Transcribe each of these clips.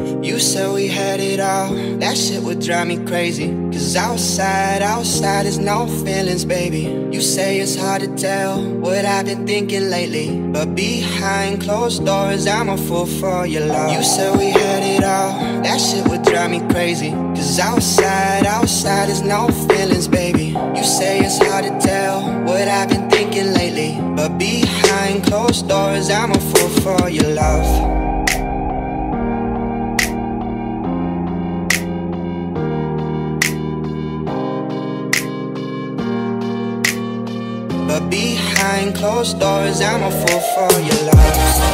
You said we had it all, that shit would drive me crazy. Cause outside is no feelings, baby. You say it's hard to tell what I've been thinking lately, but behind closed doors, I'm a fool for your love. You said we had it all, that shit would drive me crazy. Cause outside is no feelings, baby. You say it's hard to tell what I've been thinking lately, but behind closed doors, I'm a fool for your love. But behind closed doors, I'm a fool for your love.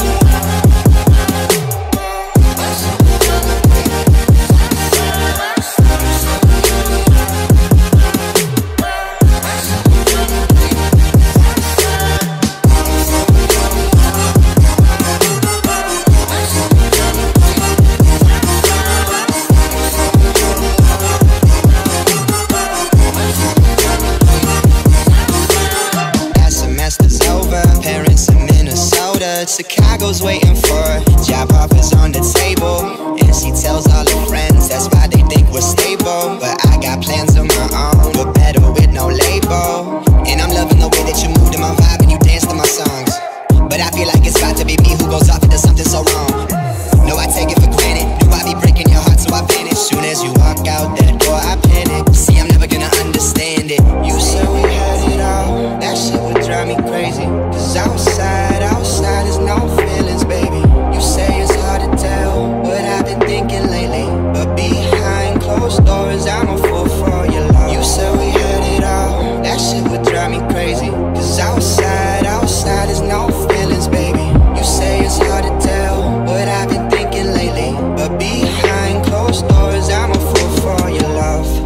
Chicago's waiting for job offers on the table, and she tells all her friends that's why they think we're stable. But I got plans of my own, but better with no label. And I'm loving the way that you move to my vibe and you dance to my songs. But I feel like it's about to be me who goes off into something so wrong. No, I take it for granted. Knew I'd be breaking your heart, so I vanish. Soon as you walk out that door, I panic. See, I'm never gonna understand it. You said we had it all, that shit would drive me crazy. Cause outside is no feelings, baby. You say it's hard to tell what I've been thinking lately, but behind closed doors, I'm a fool for your love. You said we had it all, that shit would drive me crazy. Cause outside is no feelings, baby. You say it's hard to tell what I've been thinking lately, but behind closed doors, I'm a fool for your love.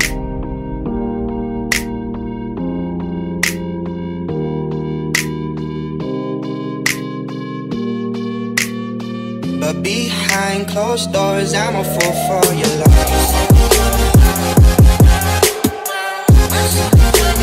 But behind closed doors, I'm a fool for your love.